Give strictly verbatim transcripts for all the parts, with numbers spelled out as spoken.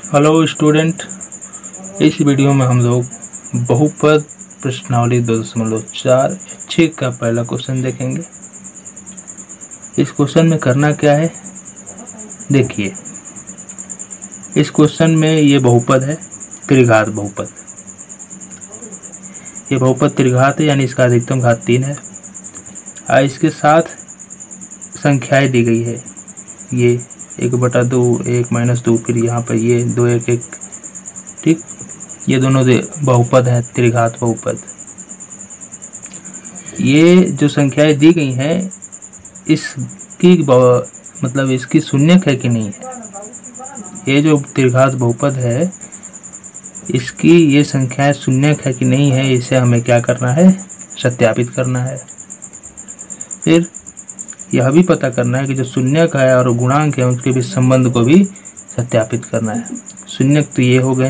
Hello student, इस video में हम लोग बहुपद प्रश्नावली दो दशमलव चार छः का पहला क्वेश्चन देखेंगे। इस क्वेश्चन में करना क्या है, देखिए। इस क्वेश्चन में ये बहुपद है, त्रिघात बहुपद। ये बहुपद त्रिघात है, यानी इसका अधिकतम घात तीन है और इसके साथ संख्याएं दी गई है। ये एक बटा दो, एक माइनस दो, फिर यहाँ पर ये दो एक एक, ठीक। ये दोनों बहुपद हैं, त्रिघात बहुपद। ये जो संख्याएं दी गई हैं, इसकी मतलब इसकी शून्यक है कि नहीं है। ये जो त्रिघात बहुपद है, इसकी ये संख्याएं शून्यक है कि नहीं है, इसे हमें क्या करना है, सत्यापित करना है। फिर यह भी पता करना है कि जो शून्यक है और गुणांक है, उसके बीच संबंध को भी सत्यापित करना है। शून्यक तो ये हो गए,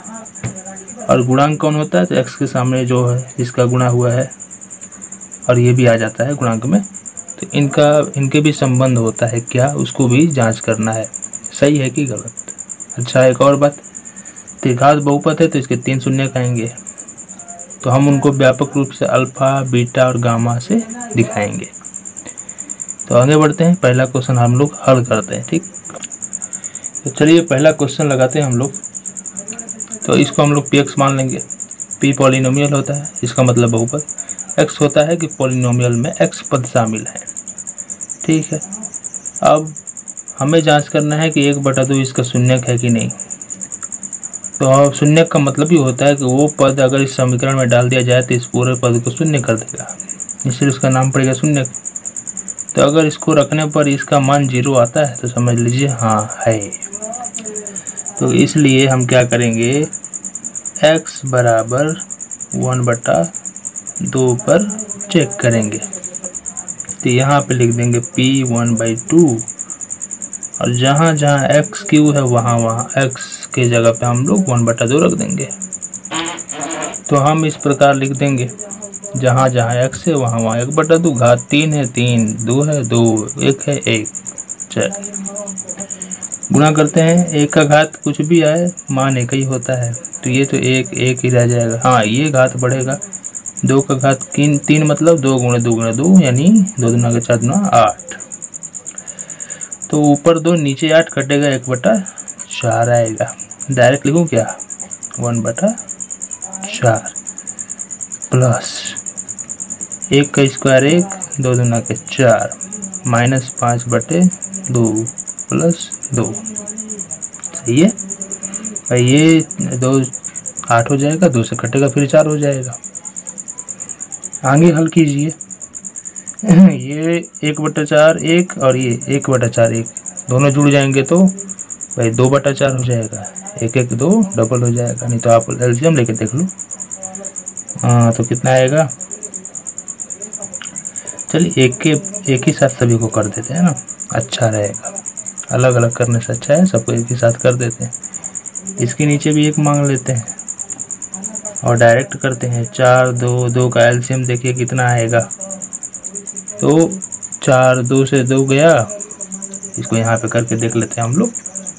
और गुणांक कौन होता है, तो x के सामने जो है जिसका गुणा हुआ है, और ये भी आ जाता है गुणांक में, तो इनका इनके भी संबंध होता है क्या, उसको भी जांच करना है, सही है कि गलत। अच्छा, एक और बात, त्रिघात बहुपद है तो इसके तीन शून्यक आएंगे, तो हम उनको व्यापक रूप से अल्फा, बीटा और गामा से दिखाएंगे। तो आगे बढ़ते हैं, पहला क्वेश्चन हम लोग हल करते हैं, ठीक। तो चलिए पहला क्वेश्चन लगाते हैं हम लोग। तो इसको हम लोग पी एक्स मान लेंगे। पी पॉलिनोमियल होता है, इसका मतलब बहुपद। एक्स होता है कि पॉलिनोमियल में एक्स पद शामिल है, ठीक है। अब हमें जांच करना है कि एक बटा दो इसका शून्यक है कि नहीं। तो शून्यक का मतलब ही होता है कि वो पद अगर इस समीकरण में डाल दिया जाए तो इस पूरे पद को शून्य कर देगा, इसलिए उसका नाम पड़ेगा शून्यक। तो अगर इसको रखने पर इसका मान जीरो आता है तो समझ लीजिए हाँ है। तो इसलिए हम क्या करेंगे, x बराबर वन बटा दो पर चेक करेंगे। तो यहाँ पे लिख देंगे p वन बाई टू, और जहाँ जहाँ x क्यू है वहाँ वहाँ x के जगह पे हम लोग वन बटा दो रख देंगे। तो हम इस प्रकार लिख देंगे, जहाँ जहाँ x है वहाँ वहाँ एक बटा दो, घात तीन है तीन, दो है दो, एक है एक। चलिए गुणा करते हैं, एक का घात कुछ भी आए मान एक ही होता है, तो ये तो एक एक ही रह जाएगा। हाँ, ये घात बढ़ेगा, दो का घात तीन, तीन मतलब दो गुणे दो गुणे दो, यानी दो दुना के चार दुना आठ। तो ऊपर दो नीचे आठ कटेगा, एक बटा चार आएगा। डायरेक्ट लिखूँ क्या, वन बटा चार प्लस एक का स्क्वायर एक, दो दुना के चार, माइनस पाँच बटे दो प्लस दो। सही है भाई, ये दो आठ हो जाएगा, दो से कटेगा फिर चार हो जाएगा। आगे हल कीजिए, ये एक बटा चार एक और ये एक बटा चार एक, दोनों जुड़ जाएंगे तो भाई दो बटा चार हो जाएगा, एक एक दो डबल हो जाएगा। नहीं तो आप एलसीएम लेके देख लो। हाँ, तो कितना आएगा, चलिए एक के एक ही साथ सभी को कर देते हैं ना, अच्छा रहेगा। अलग अलग करने से अच्छा है सबको एक ही साथ कर देते हैं। इसके नीचे भी एक मांग लेते हैं और डायरेक्ट करते हैं। चार दो, दो का एलसीएम देखिए कितना आएगा, तो चार दो से दो गया, इसको यहाँ पे करके देख लेते हैं हम लोग।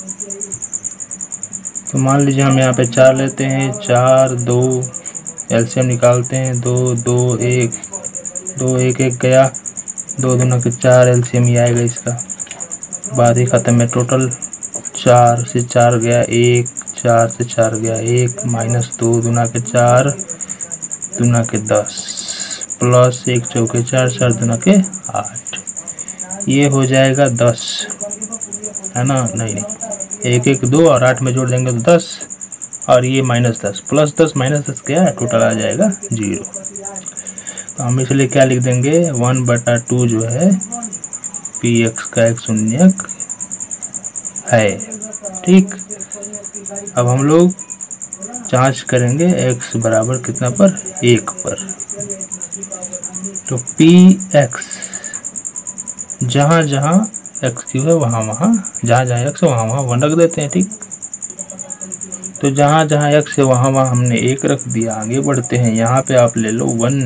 तो मान लीजिए हम यहाँ पे चार लेते हैं, चार दो एलसीएम निकालते हैं, दो दो एक, दो एक एक गया, दो दुना के चार एलसीएम ही आएगा इसका। बात ही खत्म है। टोटल चार से चार गया एक, चार से चार गया एक, माइनस दो दुना के चार दुना के दस, प्लस एक चौके चार, चार दुना के आठ, ये हो जाएगा दस, है ना। नहीं नहीं, एक एक दो और आठ में जोड़ देंगे तो दस, और ये माइनस दस प्लस दस माइनस दस क्या है, टोटल आ जाएगा जीरो। तो हम इसलिए क्या लिख देंगे, वन बटा टू जो है पी एक्स का एक शून्यक है, ठीक। अब हम लोग जांच करेंगे x बराबर कितना पर, एक पर। तो पी एक्स जहाँ जहाँ एक्स क्यू है वहाँ वहाँ, जहाँ जहाँ एक्स है वहाँ वहाँ वन रख देते हैं, ठीक। तो जहाँ जहाँ एक्स है वहाँ वहाँ हमने एक रख दिया। आगे बढ़ते हैं, यहाँ पे आप ले लो वन,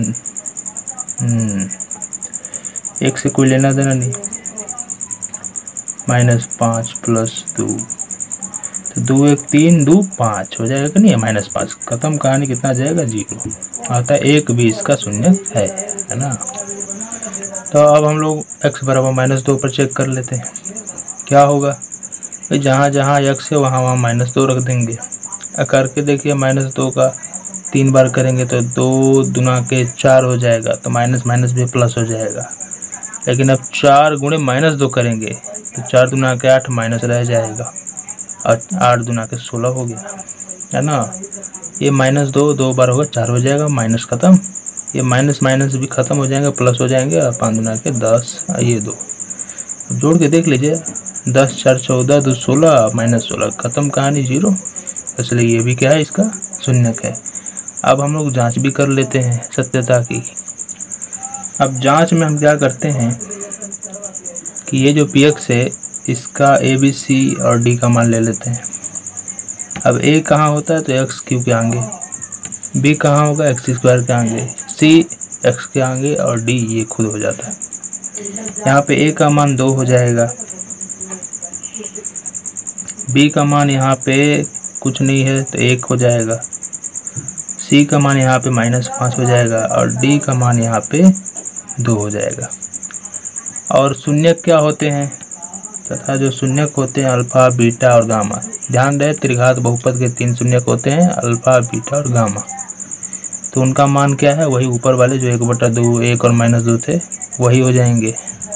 एक से कोई लेना देना नहीं, माइनस पाँच प्लस दो, दो एक तीन दो पाँच हो जाएगा कि नहीं, माइनस पाँच। खत्म कहानी, कितना जाएगा जीरो। आता है एक भी इसका शून्य है है ना। तो अब हम लोग x बराबर माइनस दो पर चेक कर लेते हैं क्या होगा। तो जहाँ जहाँ x है वहाँ वहाँ माइनस दो रख देंगे। करके देखिए, माइनस दो का तीन बार करेंगे तो दो दुना के चार हो जाएगा, तो माइनस माइनस भी प्लस हो जाएगा। लेकिन अब चार गुणे माइनस दो करेंगे तो चार दुना के आठ माइनस रह जाएगा, और आठ दुना के सोलह हो गया है ना। ये माइनस दो दो बार होगा चार हो जाएगा, माइनस खत्म। ये माइनस माइनस भी खत्म हो जाएंगे, प्लस हो जाएंगे, और पाँच दुना के दस, ये दो जोड़ के देख लीजिए, दस चार चौदह दो सोलह, माइनस सोलह, खत्म कहानी जीरो। इसलिए ये भी क्या है, इसका शून्यक है। अब हम लोग जांच भी कर लेते हैं सत्यता की। अब जांच में हम क्या करते हैं कि ये जो पी एक्स है इसका ए बी सी और डी का मान ले लेते हैं। अब ए कहाँ होता है तो एक्स क्यू के आगे, बी कहाँ होगा एक्स स्क्वायर के आगे, सी एक्स के आगे, और डी ये खुद हो जाता है। यहाँ पे ए का मान दो हो जाएगा, बी का मान यहाँ पे कुछ नहीं है तो एक हो जाएगा, सी का मान यहाँ पे माइनस पाँच हो जाएगा, और डी का मान यहाँ पे दो हो जाएगा। और शून्यक क्या होते हैं तथा जो शून्यक होते हैं अल्फा बीटा और गामा। ध्यान रहे त्रिघात बहुपद के तीन शून्यक होते हैं, अल्फा बीटा और गामा। तो उनका मान क्या है, वही ऊपर वाले जो एक बटा दो एक और माइनस दो थे वही हो जाएंगे।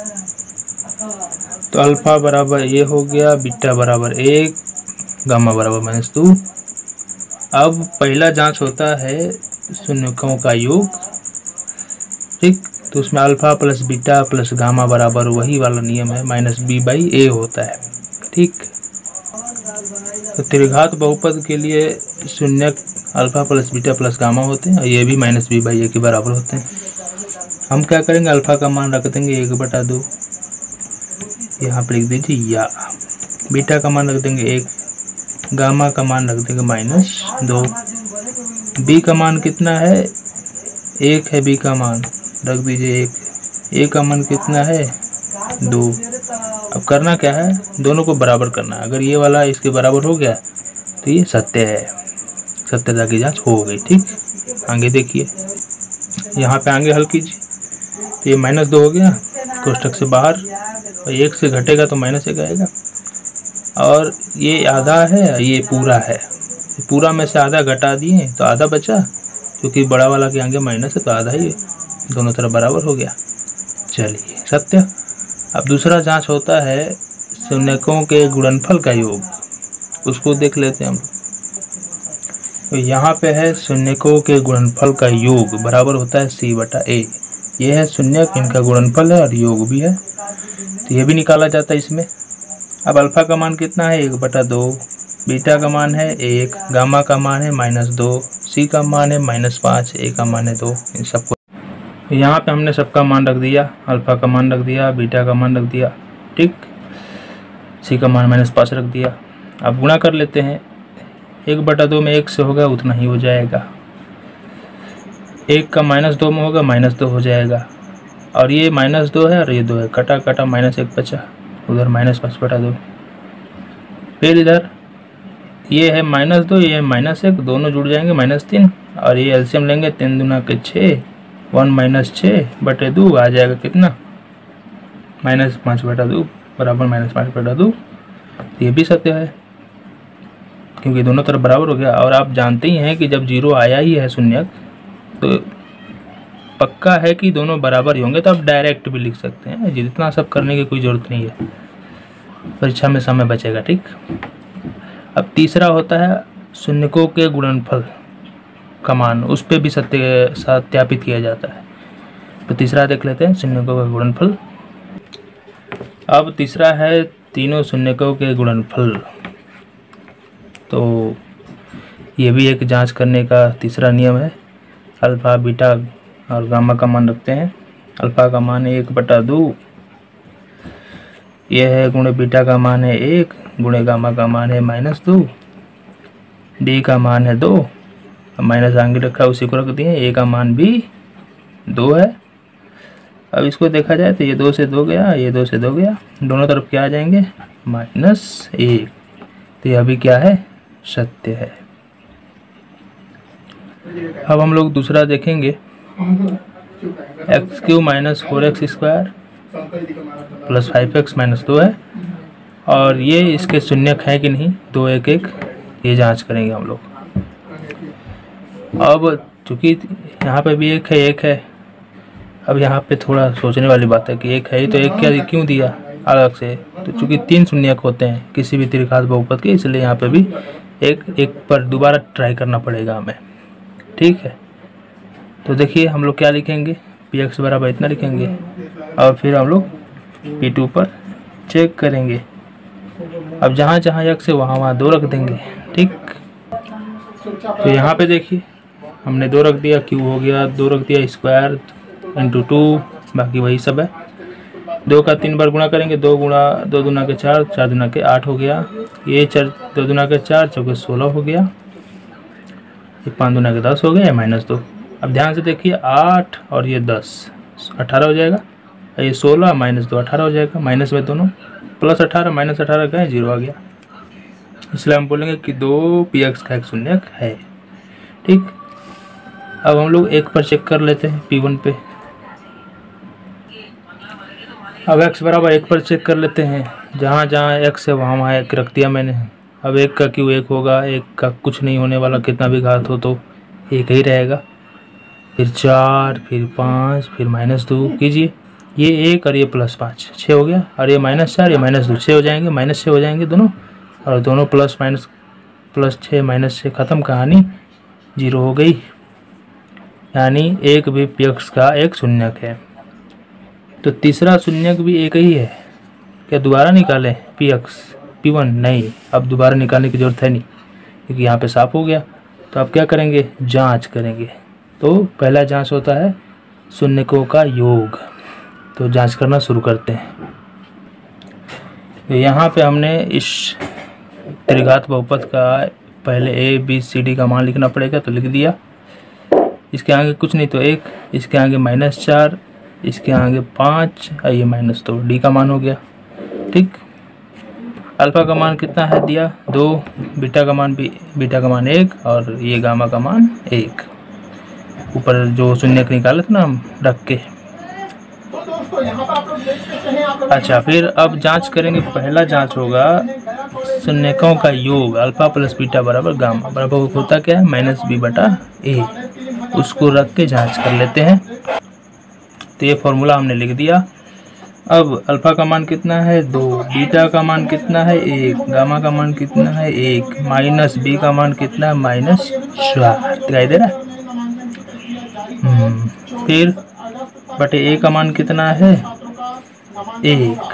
तो अल्फा बराबर ए हो गया, बीटा बराबर एक, गामा बराबर माइनस दो। अब पहला जांच होता है शून्यकों का योग, ठीक। तो उसमें alpha plus beta plus gamma बराबर वही वाला नियम है, माइनस बी बाई ए होता है, ठीक। तो त्रिघात बहुपद के लिए शून्यक alpha plus beta plus gamma होते हैं, और ये भी माइनस बी बाई ए के बराबर होते हैं। हम क्या करेंगे, अल्फा का मान रख देंगे एक बटा दो, यहाँ पर लिख दीजिए या। बीटा का मान रख देंगे एक, गामा का मान रख देंगे माइनस दो। बी का मान कितना है, एक है बी का मान, रख दीजिए एक। ए का मान कितना है, दो। अब करना क्या है, दोनों को बराबर करना है। अगर ये वाला इसके बराबर हो गया तो ये सत्य है, सत्यता की जांच हो गई, ठीक। आगे देखिए, यहाँ पे आगे हल कीजिए, तो ये माइनस दो हो गया कोष्टक से बाहर, और एक से घटेगा तो माइनस एक आएगा, और ये आधा है ये पूरा है, पूरा में से आधा घटा दिए तो आधा बचा, क्योंकि बड़ा वाला के आगे माइनस है तो आधा ही दोनों तरफ बराबर हो गया। चलिए सत्य। अब दूसरा जांच होता है शून्यकों के गुणनफल का योग, उसको देख लेते हैं हम। तो यहाँ पे है शून्यकों के गुणनफल का योग बराबर होता है सी बटा ए। ये है शून्यक, इनका गुणनफल है और योग भी है, तो ये भी निकाला जाता है इसमें। अब अल्फा का मान कितना है, एक बटा दो, बीटा का मान है एक, गामा का मान है माइनस दो, सी का मान है माइनस पाँच, ए का मान है दो। इन सबको यहाँ पे हमने सबका मान रख दिया, अल्फा का मान रख दिया, बीटा का मान रख दिया, ठीक। सी का मान माइनस पाँच रख दिया। अब गुणा कर लेते हैं, एक बटा दो में एक से होगा उतना ही हो जाएगा, एक का माइनस दो में होगा माइनस दो हो जाएगा, और ये माइनस दो है और ये दो है, कटा कटा माइनस एक बचा, उधर माइनस पाँच बटा दो। फिर इधर ये है माइनस दो, ये है माइनस एक, दोनों जुड़ जाएंगे माइनस तीन, और ये एलसीएम लेंगे, तीन दुना के छः, वन माइनस छः बटे दो आ जाएगा कितना, माइनस पाँच बटा दो बराबर माइनस पाँच बटा दो। ये भी सत्य है क्योंकि दोनों तरफ बराबर हो गया। और आप जानते ही हैं कि जब जीरो आया ही है शून्यक तो पक्का है कि दोनों बराबर ही होंगे, तो आप डायरेक्ट भी लिख सकते हैं, जितना सब करने की कोई ज़रूरत नहीं है, परीक्षा में समय बचेगा, ठीक। अब तीसरा होता है शून्यकों के गुणनफल का मान, उस पर भी सत्य सत्यापित किया जाता है। तो तीसरा देख लेते हैं शून्यकों का गुणनफल। अब तीसरा है तीनों शून्यकों के गुणनफल, तो ये भी एक जांच करने का तीसरा नियम है। अल्फा बीटा और गामा का मान रखते हैं, अल्फा का मान है एक बटा दो, यह है गुणे बीटा का मान है एक, गुणे गामा का मान है माइनस दो, डी का मान है दो, माइनस आगे रखा उसी को रख दिए, ए का मान भी दो है। अब इसको देखा जाए तो ये दो से दो गया, ये दो से दो गया, दोनों तरफ क्या आ जाएंगे माइनस एक, तो यह भी क्या है, सत्य है। अब हम लोग दूसरा देखेंगे, x cube minus four x square plus five x minus दो है, और ये इसके शून्यक है कि नहीं, दो एक एक, ये जांच करेंगे हम लोग। अब चूँकि यहाँ पे भी एक है एक है, अब यहाँ पे थोड़ा सोचने वाली बात है कि एक है तो एक क्या क्यों दिया अलग से, तो चूँकि तीन शून्यक होते हैं किसी भी त्रिघात बहुपद के, इसलिए यहाँ पे भी एक एक पर दोबारा ट्राई करना पड़ेगा हमें, ठीक है। तो देखिए हम लोग क्या लिखेंगे, पी एक्स बराबर इतना लिखेंगे, और फिर हम लोग पी टू पर चेक करेंगे। अब जहाँ जहाँ एक्स है वहाँ वहाँ दो रख देंगे, ठीक। तो यहाँ पे देखिए हमने दो रख दिया, क्यू हो गया, दो रख दिया स्क्वायर इंटू टू, बाकी वही सब है। दो का तीन बार गुणा करेंगे, दो गुणा दो दुना के चार, चार दुना के आठ हो गया, ये चार दो दुना के चार, चौके सोलह हो गया, ये पाँच दुना के दस हो गया, माइनस दो। अब ध्यान से देखिए, आठ और ये दस अठारह हो जाएगा, ये सोलह माइनस दो अठारह हो जाएगा, माइनस में दोनों, प्लस अठारह माइनस अठारह का है जीरो आ गया, इसलिए हम बोलेंगे कि दो पी एक्स का एक शून्यक है, ठीक। अब हम लोग एक पर चेक कर लेते हैं, पी वन पे। अब x बराबर एक पर चेक कर लेते हैं, जहाँ जहाँ x है वहाँ वहाँ एक रख दिया मैंने। अब एक का क्यों एक होगा, एक का कुछ नहीं होने वाला, कितना भी घात हो तो एक ही रहेगा। फिर चार, फिर पाँच, फिर माइनस दो कीजिए, ये एक और ये प्लस पाँच, छः हो गया, और ये माइनस चार, ये माइनस दो, छः हो जाएंगे, माइनस छः हो जाएंगे दोनों, और दोनों प्लस माइनस प्लस छः माइनस छः, ख़त्म कहानी, जीरो हो गई। यानी एक भी पी एक्स का एक शून्यक है। तो तीसरा शून्यक भी एक ही है, क्या दोबारा निकालें पी एक्स पी वन, नहीं, अब दोबारा निकालने की ज़रूरत है नहीं, क्योंकि यहाँ पे साफ हो गया। तो अब क्या करेंगे, जांच करेंगे। तो पहला जांच होता है शून्यकों का योग, तो जांच करना शुरू करते हैं। तो यहाँ पे हमने इस त्रिघात बहुपद का पहले ए बी सी डी का मान लिखना पड़ेगा, तो लिख दिया। इसके आगे कुछ नहीं तो एक, इसके आगे माइनस चार, इसके आगे पाँच, और ये माइनस दो, डी का मान हो गया, ठीक। अल्फा का मान कितना है दिया, दो, बीटा का मान भी, बीटा का मान एक, और ये गामा का मान एक, ऊपर जो शून्यक निकाले थे ना हम रख के। अच्छा, फिर अब जांच करेंगे। पहला जांच होगा शून्यकों का योग, अल्फा प्लस बीटा बराबर गामा, बराबर होता क्या है, माइनस बी बटा ए, उसको रख के जांच कर लेते हैं। तो ये फॉर्मूला हमने लिख दिया। अब अल्फा का मान कितना है, दो, बीटा का मान कितना है, एक, गामा का मान कितना है, एक, माइनस बी का मान कितना है, माइनस चार, दिखाई दे रहा है। फिर बटे ए का मान कितना है, एक।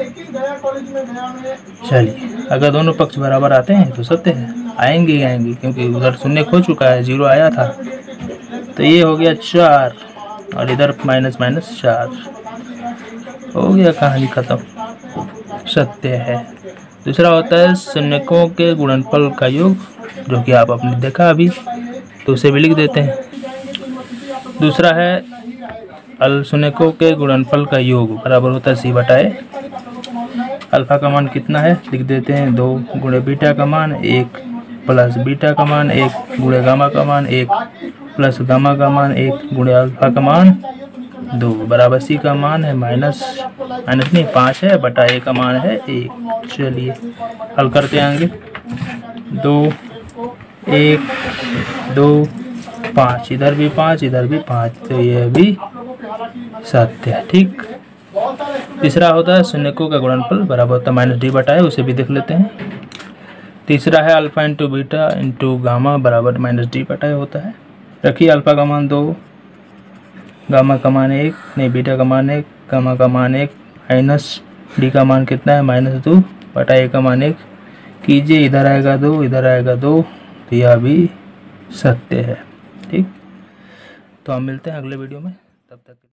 चलिए, अगर दोनों पक्ष बराबर आते हैं तो सत्य है, आएंगे ही आएंगे, क्योंकि उधर शून्य खो चुका है, जीरो आया था। तो ये हो गया चार, और इधर माइनस माइनस चार, हो गया, कहानी खत्म, सत्य है। दूसरा होता है शून्यकों के गुणनफल का योग, जो कि आप आपने देखा अभी, तो उसे भी लिख देते हैं। दूसरा है अल शून्यकों के गुणनफल का योग बराबर होता है सी बटा ए। अल्फा का मान कितना है, लिख देते हैं, दो गुणे बीटा का मान एक, प्लस बीटा का मान एक, गुणे गामा का मान एक, प्लस गामा का मान एक, गुणे अल्फा का मान दो, बराबर सी का मान है माइनस माइनस नहीं पाँच है, बटा ए का मान है एक। चलिए हल करते आएंगे, दो, एक, दो, पाँच, इधर भी पाँच, इधर भी पाँच, तो यह भी सत्य है, ठीक। तीसरा होता है शून्यकों का गुणनफल बराबर होता है माइनस डी बटा है, उसे भी देख लेते हैं। तीसरा है alpha into beta into gamma बराबर माइनस डी बटा होता है। रखिए अल्फा का मान दो, गामा का मान एक, नहीं बीटा का मान एक, गामा का मान एक, माइनस डी का मान कितना है, माइनस दो बटा ए का मान एक कीजिए, इधर आएगा दो, इधर आएगा दो, तो यह भी सत्य है, ठीक। तो हम मिलते हैं अगले वीडियो में, तब तक